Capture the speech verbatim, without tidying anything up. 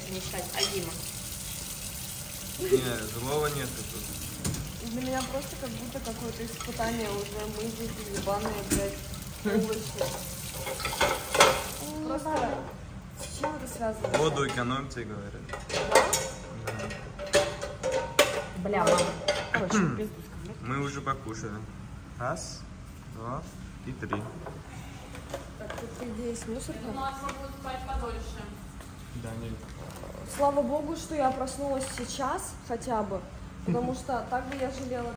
если не считать Альбима. Не, злого нет тут. Для меня просто как будто какое-то испытание уже. Мы здесь ебаные, блядь, овощи. Просто с чем это связано? Воду экономьте, говорят. Да? Бля, мама. Короче, пизду. Мы уже покушали. Раз, два и три. Так, тут, по идее, есть мусорка. У нас будет спать подольше. Да, нет. Слава богу, что я проснулась сейчас хотя бы, потому что так бы я жалела.